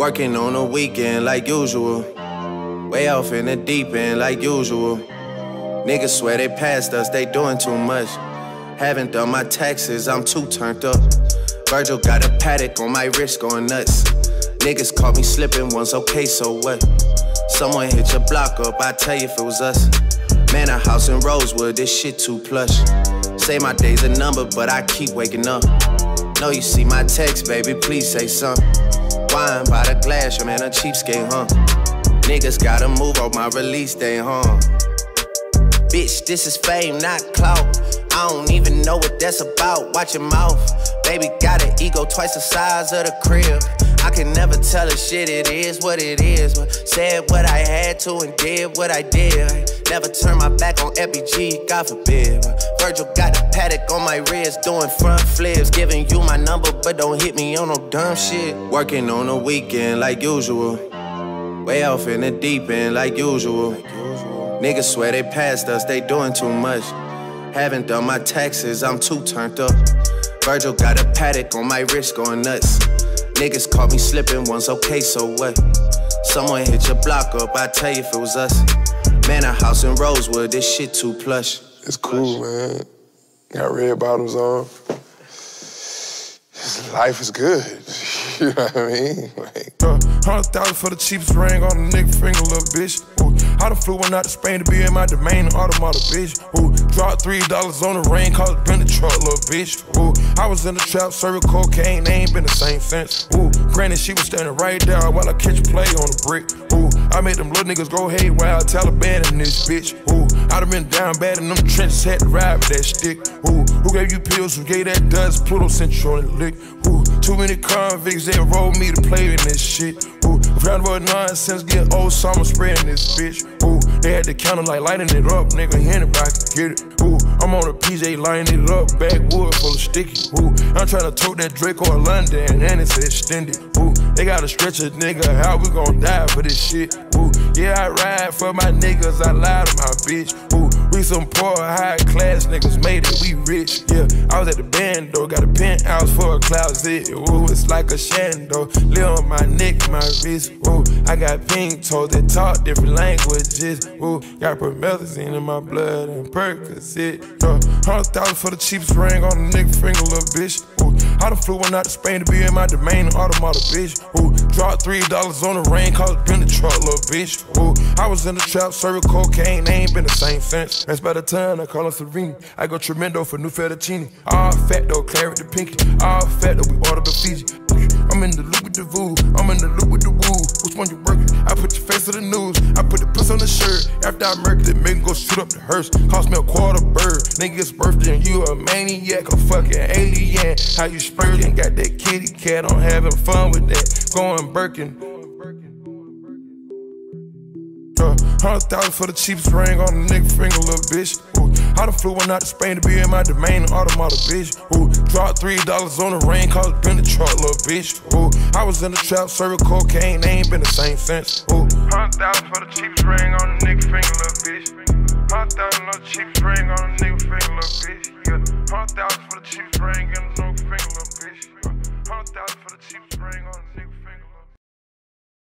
Working on the weekend like usual. Way off in the deep end like usual. Niggas swear they passed us, they doing too much. Haven't done my taxes, I'm too turned up. Virgil got a paddock on my wrist going nuts. Niggas caught me slipping once, okay, so what? Someone hit your block up, I tell you if it was us. Man, a house in Rosewood, this shit too plush. Say my day's a number, but I keep waking up. Know you see my text, baby, please say something. Wine by the glass, your man a cheapskate, huh? Niggas gotta move on my release day, huh? Bitch, this is fame, not clout. I don't even know what that's about, watch your mouth. Baby got an ego twice the size of the crib. I can never tell a shit, it is what it is. But said what I had to and did what I did. Never turn my back on FBG, God forbid. Virgil got a paddock on my wrist, doing front flips. Giving you my number, but don't hit me on no dumb shit. Working on the weekend like usual. Way off in the deep end like usual. Niggas swear they passed us, they doing too much. Haven't done my taxes, I'm too turned up. Virgil got a paddock on my wrist going nuts. Niggas caught me slipping once, okay, so what? Someone hit your block up, I tell you if it was us. Man, a house in Rosewood, this shit too plush. It's cool, man. Got red bottoms on. Life is good. You know what I mean? Like, 100,000 for the cheapest ring on a nigga finger, little bitch. Ooh, I done flew one out to Spain to be in my domain, automata, bitch. Ooh, dropped $3 on the rain, cause it been the truck, little bitch. Ooh, I was in the trap, serving cocaine, they ain't been the same since. Ooh, granted, she was standing right there while I catch a play on the brick. Ooh, I made them little niggas go haywire, Taliban in this bitch. Ooh, I done been down bad in them trenches, had to ride with that stick. Ooh, who gave you pills, who gave that dust, Pluto sent you on the lick. Ooh, too many convicts, they enrolled me to play in this shit. Ooh, round about nonsense, get old summer spreading this bitch. Ooh, they had the counter like lighting it up, nigga, anybody can get it. Ooh, I'm on a PJ lining it up, backwood full of sticky. Ooh, I'm trying to tote that Draco or London, and it's extended. Ooh, they gotta stretch a nigga, how we gon' die for this shit? Ooh, yeah, I ride for my niggas, I lie to my bitch. Ooh, we some poor, high class niggas, made it, we rich. Yeah, I was at the band though, got a penthouse for a closet. Ooh, it's like a shando, live on my neck, my wrist. Ooh, I got pink toes that talk different languages. Ooh, got promethazine in my blood and Percocet. 100,000 for the cheapest ring on a nigga finger, little bitch. Ooh, I done flew one out to Spain to be in my domain, automata, bitch. Ooh, dropped $3 on the rain, cause it been the truck, little bitch. Ooh, I was in the trap, serving cocaine, they ain't been the same since. That's by the time I call her Serene. I go tremendo for new fettuccine. All fat though, claret the pinky. All fat though, we order the Fiji. I'm in the loop with the voo, I'm in the loop with the woo. Which one you working? I put your face to the news. I put the puss on the shirt. After I murked it, make go shoot up the hearse. Cost me a quarter bird. Nigga's birthday and you a maniac, a fucking alien. How you spurting? Got that kitty cat, I'm having fun with that. Going Birkin. 100,000 for the cheapest ring on a nigga finger, little bitch. Ooh, I done flew one out to Spain to be in my domain, automata, bitch. Ooh, dropped $3 on the rain, cause it been the truck, little bitch. Ooh, I was in the trap, serving cocaine, they ain't been the same since. Ooh, 100,000 for the cheapest ring on a nigga finger, little bitch. 100,000 on the cheapest ring on a nigga finger, little bitch. Yeah, 100,000 for the cheapest ring on a nigga finger, little bitch. 100,000 for the cheapest ring.